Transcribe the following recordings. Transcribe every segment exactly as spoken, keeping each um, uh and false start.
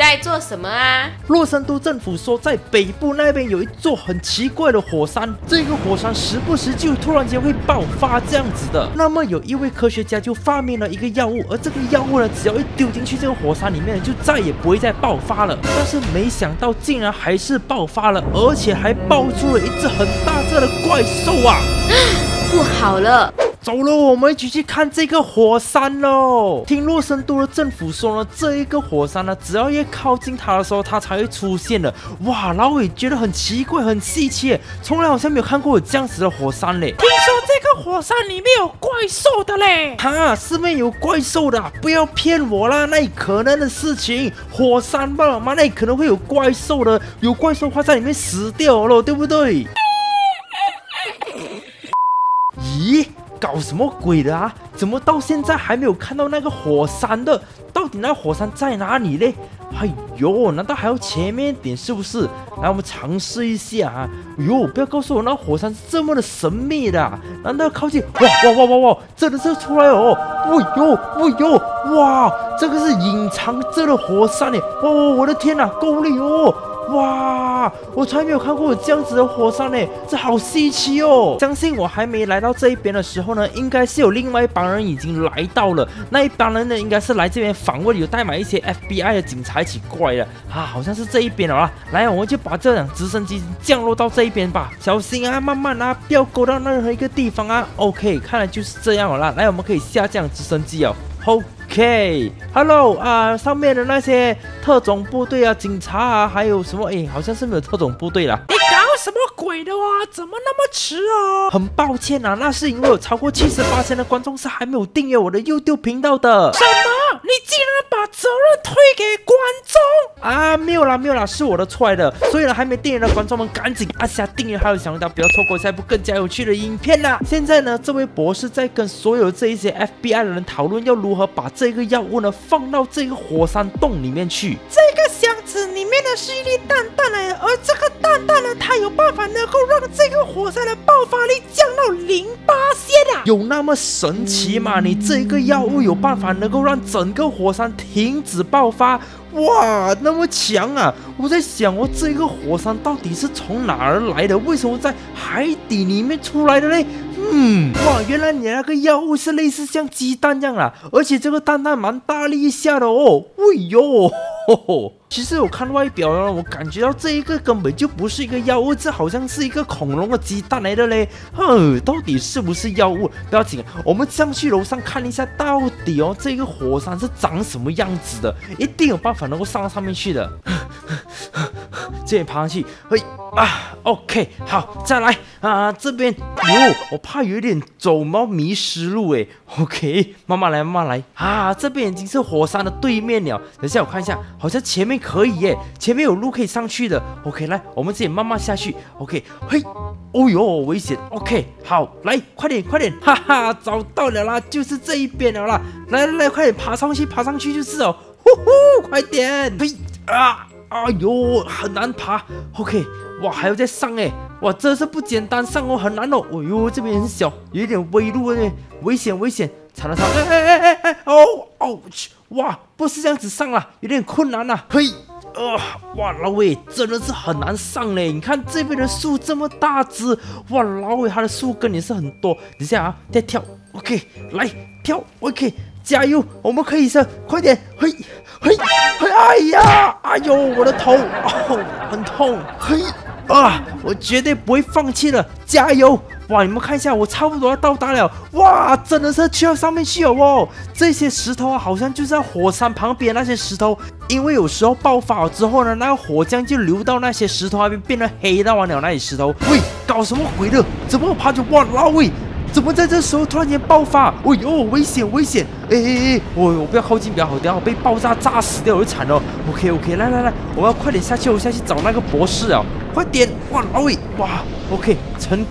来做什么啊？ 洛森都政府说，在北部那边有一座很奇怪的火山，这个火山时不时就突然间会爆发这样子的。那么有一位科学家就发明了一个药物，而这个药物呢，只要一丢进去这个火山里面，就再也不会再爆发了。但是没想到竟然还是爆发了，而且还爆出了一只很大只的怪兽啊！ 不好了！ 走了，我们一起去看这个火山喽。听洛森都的政府说呢，这一个火山呢，只要越靠近它的时候，它才会出现的。哇，老伟觉得很奇怪，很稀奇，从来好像没有看过有这样子的火山嘞。 听说这个火山里面有怪兽的嘞。 哈，是面有怪兽的，不要骗我啦，那可能的事情。火山吧嘛，那可能会有怪兽的，有怪兽的话在里面死掉了，对不对？咦？搞什么鬼的啊？怎么到现在还没有看到那个火山的？到底那火山在哪里嘞？哎呦，难道还要前面一点是不是？来，我们尝试一下啊！哎呦，不要告诉我那火山是这么的神秘的、啊，难道要靠近？哇哇哇哇哇！真的是出来哦！哎呦哎呦！哇，这个是隐藏着的火山呢！哇，我的天哪，够力哦！哇，我从来没有看过有这样子的火山呢，这好稀奇哦！相信我还没来到这一边的时候呢，应该是有另外一帮人已经来到了。那一帮人呢，应该是来这边访问，有带买一些 F B I 的警察一起过来的啊，好像是这一边了啦。来，我们就把这辆直升机降落到这一边吧，小心啊，慢慢啊，不要勾到任何一个地方啊。OK， 看来就是这样了啦。来，我们可以下降直升机哦。OK，Hello 啊，上面的那些特种部队啊、警察啊，还有什么？哎，好像是没有特种部队啦。 你搞什么鬼的哇？怎么那么迟哦？ 很抱歉啊，那是因为有超过 百分之七十 的观众是还没有订阅我的 YouTube 频道的。 什么？你竟然把责任推给观众啊？没有啦，没有啦，是我的错来的。所以呢，还没订阅的观众们赶紧按下订阅还有小铃铛，不要错过下一部更加有趣的影片啦。现在呢，这位博士在跟所有这一些 F B I 的人讨论要如何把这个药物呢放到这个火山洞里面去。 这个箱子里面呢是一粒蛋蛋来的，而这个蛋蛋呢，它有办法能够让这个火山的爆发力降到零八线啊！ 有那么神奇吗？你这个药物有办法能够让整个火山停止爆发？哇，那么强啊！我在想，我这个火山到底是从哪儿来的？为什么在海底里面出来的嘞？嗯，哇，原来你那个药物是类似像鸡蛋这样啦，而且这个蛋蛋蛮大力一下的哦。哎呦！吼吼，其实我看外表呢，我感觉到这一个根本就不是一个药物，这好像是一个恐龙的鸡蛋来的嘞。哼，到底是不是药物？不要紧，我们上去楼上看一下，到底哦这个火山是长什么样子的，一定有办法能够上到上面去的。这边爬上去，嘿啊 ，OK， 好，再来啊，这边哟，我怕有一点走猫迷失路哎 ，OK， 慢慢来，慢慢来啊，这边已经是火山的对面了。等一下我看一下，好像前面可以耶，前面有路可以上去的。OK， 来，我们自己慢慢下去。OK， 嘿，哦哟，危险。OK， 好，来，快点，快点，哈哈，找到了啦，就是这一边了啦。来来来，快点爬上去，爬上去就是哦，呼呼，快点，嘿啊。哎呦，很难爬 ，OK， 哇，还要再上哎，哇，这是不简单，上哦很难哦，哎呦，这边很小，有一点微路哎，危险危险，踩了踩，哎哎哎哎哎，哦哦，哇，不是这样子上啦，有点困难啦，嘿，呃，哇，老伟真的是很难上嘞，你看这边的树这么大只，哇，老伟他的树根也是很多，等一下啊，再跳 ，OK， 来跳 ，OK。加油，我们可以上，快点，嘿，嘿，嘿，哎呀，哎呦，我的头，哦，很痛，嘿，啊，我绝对不会放弃的，加油！哇，你们看一下，我差不多要到达了，哇，真的是去到上面去了哦。这些石头啊，好像就是在火山旁边那些石头，因为有时候爆发了之后呢，那个火浆就流到那些石头那边，变得黑到完了那些石头。喂，搞什么鬼的？怎么爬着？哇，老喂！怎么在这时候突然间爆发？哎呦，危险危险！哎哎哎，我我不要靠近比较好，等下我被爆炸炸死掉，我就惨了。OK OK， 来来来，我要快点下去，我下去找那个博士啊！快点！哇，老伟，哇 ，OK， 成功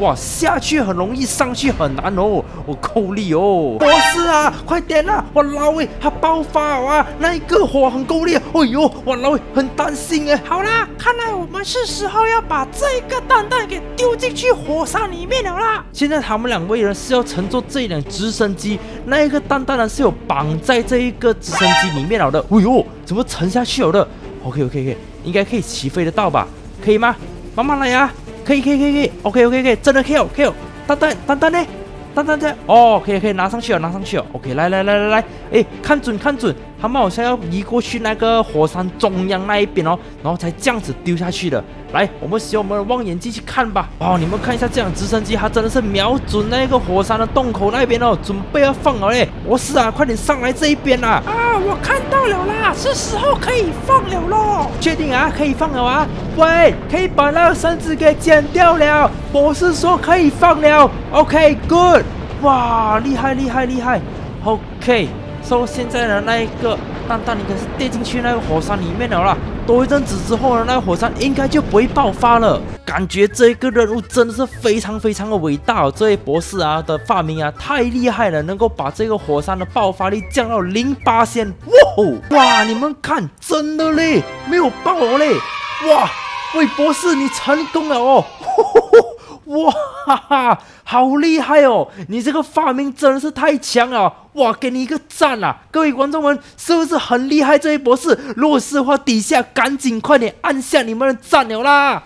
哇，下去很容易，上去很难哦，我够力哦。博士啊，快点啊！我老喂，它爆发了啊！那一个火很够力，哎呦，我老喂很担心哎。 好啦，看来我们是时候要把这个蛋蛋给丢进去火山里面了啦。 现在他们两位人是要乘坐这一辆直升机，那一个蛋蛋呢是有绑在这一个直升机里面了的。哎呦，怎么沉下去了的 ？OK OK OK， 应该可以起飞得到吧？可以吗？慢慢来呀、啊！可以可以可以可以 ，OK OK OK， 真的可以哦可以哦。蛋蛋蛋蛋呢？蛋蛋在哦，可以可以拿上去了，拿上去了。OK， 来来来来来，哎，看准看准，他们好像要移过去那个火山中央那一边哦，然后才这样子丢下去的。来，我们使用我们的望远镜去看吧。哦，你们看一下这辆直升机，它真的是瞄准那个火山的洞口那边哦，准备要放了嘞。博士啊，快点上来这一边啦！ 啊，我看到了啦，是时候可以放了咯。 确定啊，可以放了啊？喂，可以把那个绳子给剪掉了。博士说可以放了。OK，good。哇，厉害厉害厉害 ！OK， 所以现在的那一个蛋蛋应该是跌进去那个火山里面了啦。多一阵子之后呢，那个火山应该就不会爆发了。感觉这一个任务真的是非常非常的伟大哦！这位博士啊的发明啊太厉害了，能够把这个火山的爆发力降到零八仙。哇哇，你们看，真的嘞，没有爆哦嘞！哇，喂，博士你成功了哦！呵呵呵哇哈哈，好厉害哦！你这个发明真的是太强了！哇，给你一个赞啊！各位观众们，是不是很厉害？这位博士，如果是的话，底下赶紧快点按下你们的赞了啦！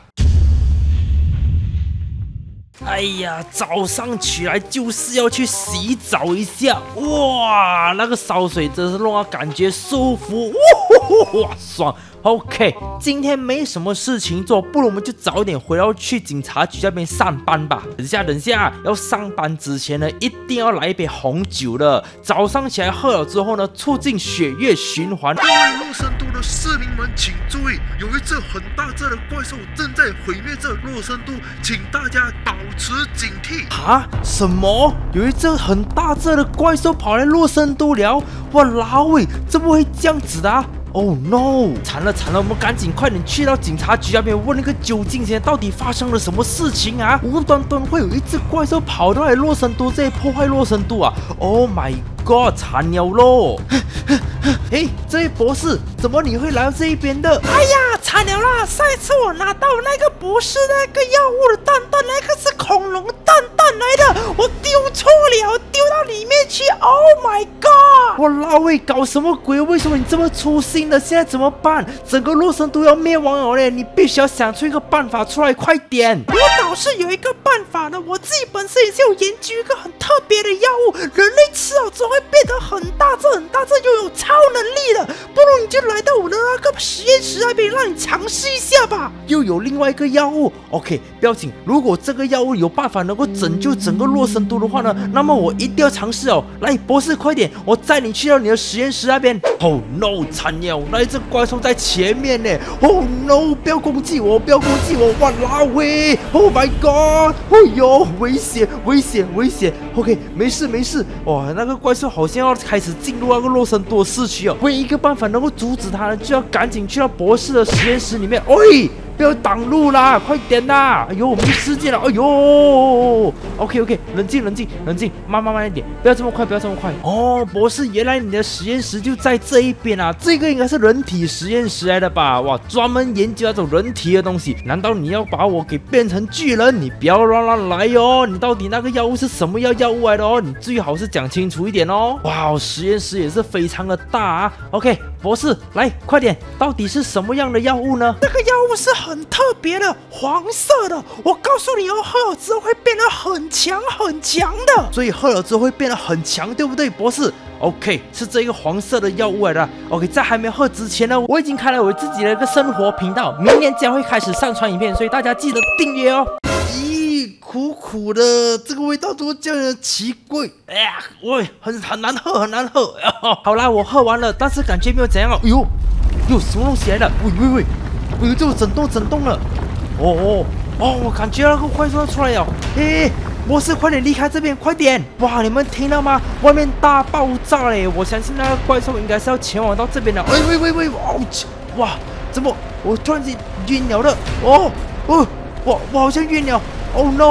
哎呀，早上起来就是要去洗澡一下，哇，那个烧水真是让我感觉舒服，哇，爽！ OK， 今天没什么事情做，不如我们就早点回到去警察局那边上班吧。等下，等下，要上班之前呢，一定要来一杯红酒了。早上起来喝了之后呢，促进血液循环。 各位洛森都的市民们，请注意，有一只很大只的怪兽正在毁灭着洛森都，请大家保持警惕。 啊？什么？有一只很大只的怪兽跑来洛森都了？哇，老伟，怎么会这样子的啊？ Oh no！ 惨了惨了，我们赶紧快点去到警察局那边问那个究竟，现在到底发生了什么事情啊？无端端会有一只怪兽跑到来洛森都这里破坏洛森都啊 ！Oh my god！ 惨了咯！哎，这位博士，怎么你会来到这一边的？ 哎呀，惨了啦！上一次我拿到那个博士那个药物的蛋蛋，那个是恐龙蛋蛋来的，我丢错了，丢到里面去。Oh my god！ 我老魏搞什么鬼？为什么你这么粗心的？现在怎么办？整个洛森都要灭亡了嘞！你必须要想出一个办法出来，快点！ 我倒是有一个办法的，我自己本身也是有研究一个很特别的药物，人类吃了之后会变得很大只很大只，又有超能力的。不如你就来到我的那个实验室那边，让你尝试一下吧。 又有另外一个药物 ，OK， 不要紧。如果这个药物有办法能够拯救整个洛森都的话呢，那么我一定要尝试哦。来，博士，快点，我载你去到你的实验室那边。Oh no， 惨了，那一只怪兽在前面呢。Oh no， 不要攻击我，不要攻击我！哇，拉威 ！Oh my god！ 哎呦，危险，危险，危险 ！OK， 没事没事。哇，那个怪兽好像要开始进入那个洛森都市区哦。唯一一个办法能够阻止它呢，就要赶紧去到博士的实验室里面。喂！ 不要挡路啦，快点啦！哎呦，没时间了！哎呦 ，OK OK， 冷静冷静冷静，慢慢慢一点，不要这么快，不要这么快。哦，博士，原来你的实验室就在这一边啊！这个应该是人体实验室来的吧？哇，专门研究那种人体的东西。难道你要把我给变成巨人？你不要乱乱来哦！你到底那个药物是什么药药物来的哦？你最好是讲清楚一点哦。哇，实验室也是非常的大啊。OK， 博士，来快点，到底是什么样的药物呢？ 这个药物是。 很特别的，黄色的。我告诉你哦，喝了之后会变得很强很强的。 所以喝了之后会变得很强，对不对，博士 ？OK， 是这个黄色的药物来的。OK， 在还没喝之前呢，我已经开了我自己的一个生活频道，明年将会开始上传影片，所以大家记得订阅哦。咦，苦苦的，这个味道怎么这样的奇怪？哎呀，喂，很很难喝，很难喝。好啦，我喝完了，但是感觉没有怎样哦。哎呦，有什么东西来了？喂喂喂！ 哎呦，这个震动震动了！哦哦哦，我感觉那个怪兽要出来了！哎，博士，快点离开这边，快点！哇，你们听到吗？外面大爆炸嘞！我相信那个怪兽应该是要前往到这边了。哎喂喂喂！哦，哇，怎么我突然间晕了的？哦哦，我我好像晕了！Oh no！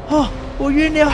啊，我晕了。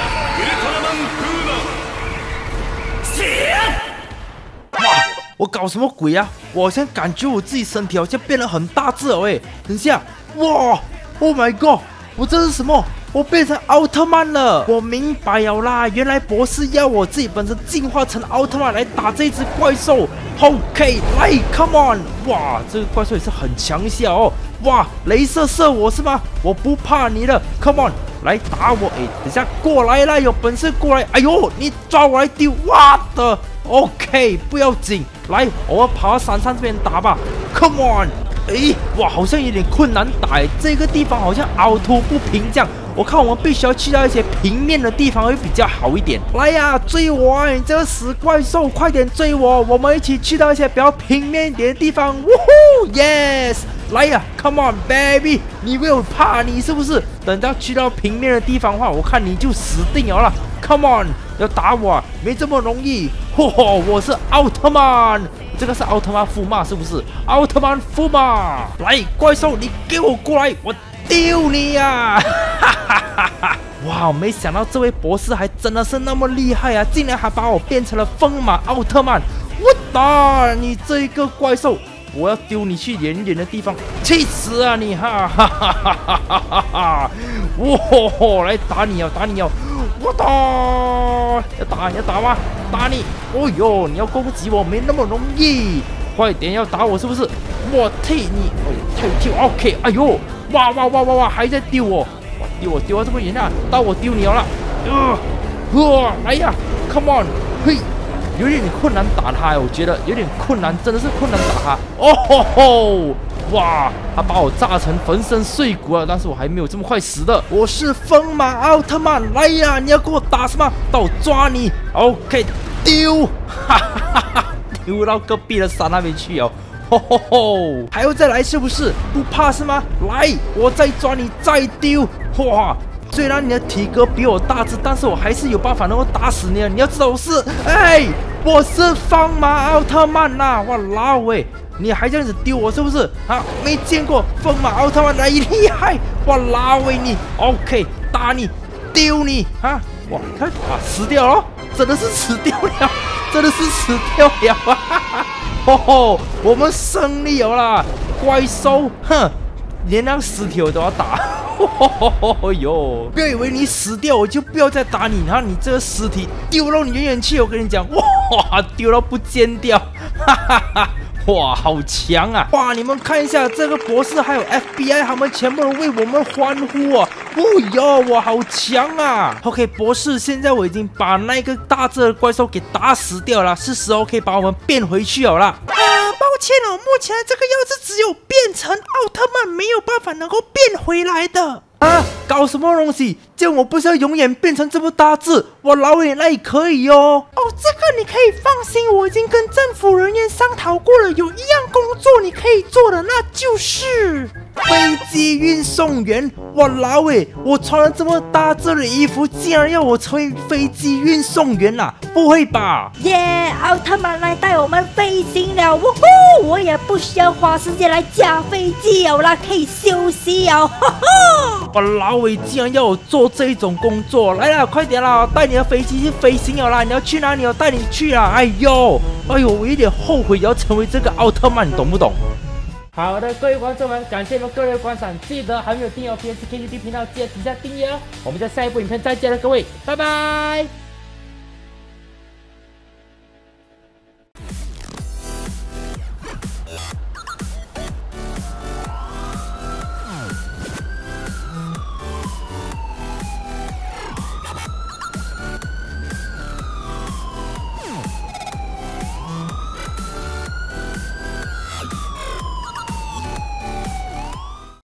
哇，我搞什么鬼啊？我好像感觉我自己身体好像变得很大只了哎。等一下，哇 ，Oh my god， 我这是什么？我变成奥特曼了！我明白了啦，原来博士要我自己本身进化成奥特曼来打这只怪兽。OK， 来 ，Come on！ 哇，这个怪兽也是很强小哦。哇，雷射射我是吗？我不怕你了 ，Come on！ 来打我！哎，等下过来啦，有本事过来！哎呦，你抓我来丢！哇的 ，OK， 不要紧，来，我要跑到山上这边打吧 ，Come on！ 哎，哇，好像有点困难打，这个地方好像凹凸不平这样。我看我们必须要去到一些平面的地方会比较好一点。来呀，追我啊！你这个死怪兽，快点追我！我们一起去到一些比较平面一点的地方。呜呼 ，Yes！ 来呀 ，Come on baby！ 你没有怕你是不是？等到去到平面的地方的话，我看你就死定了啦 ！Come on， 要打我啊，没这么容易。嚯嚯，我是奥特曼！这个是奥特曼驸马是不是？奥特曼驸马，来，怪兽，你给我过来，我丢你呀！哈哈哈哈！哇，没想到这位博士还真的是那么厉害啊，竟然还把我变成了风马奥特曼！我打你这一个怪兽！我要丢你去远远的地方，去死啊你！哈哈哈哈哈哈哈！哇，来打你哦，打你哦！我打，要打要打吗？打你！哦呦，你要攻击我没那么容易，快点要打我是不是？我替你，哦，跳跳 ，OK， 哎呦，哇哇哇哇哇，还在丢我，哇丢我丢到这么远啊！到我丢你了，呃，哇，来呀 ，Come on， 嘿。有点困难打他，我觉得有点困难，真的是困难打他。哦吼吼！哇，他把我炸成粉身碎骨了，但是我还没有这么快死的。我是风马奥特曼，来呀！你要跟我打什么？到我抓你 ！OK， 丢！哈哈哈哈！丢到隔壁的山那边去哦。吼吼吼！还要再来是不是？不怕是吗？来，我再抓你，再丢！哇！虽然你的体格比我大只，但是我还是有办法能够打死你的。你要知道我是，哎，我是风马奥特曼呐、啊！哇，老喂，你还这样子丢我是不是？啊，没见过风马奥特曼来厉害！哇，老喂你 ，OK， 打你，丢你啊！哇，看啊，死掉了，真的是死掉了，真的是死掉了啊！哈哈，吼吼，我们胜利了啦！怪兽，哼，连那尸体我都要打。哦哟！不要以为你死掉我就不要再打你，然后你这个尸体丢到你远远去，我跟你讲，哇，丢到不见掉，哈哈哈！哇，好强啊！哇，你们看一下这个博士还有 F B I， 他们全部人为我们欢呼啊！哦哟，哇，好强啊 ！OK， 博士，现在我已经把那个大只的怪兽给打死掉了，是时候可以把我们变回去了啦。 抱歉哦，目前这个药是只有变成奥特曼，没有办法能够变回来的。 啊，搞什么东西？这样我不是要永远变成这么大只？我老远那也可以哦。 哦，这个你可以放心，我已经跟政府人员商讨过了，有一样工作你可以做的，那就是飞机运送员。我老伟，我穿了这么大只的衣服，竟然要我成为飞机运送员啊？不会吧？ 耶！奥特曼来带我们飞行了，呜呼！我也不需要花时间来驾飞机了啦，可以休息了，哈哈！ 我老伟竟然要我做这种工作，来啦，快点啦，带你的飞机去飞行了啦！你要去哪里？我带你去啊！哎呦，哎呦，我有点后悔要成为这个奥特曼，你懂不懂？好的，各位观众们，感谢你们各位的观赏，记得还没有订阅 P S K T V 频道，记得底下订阅哦。我们在下一部影片再见了，各位，拜拜。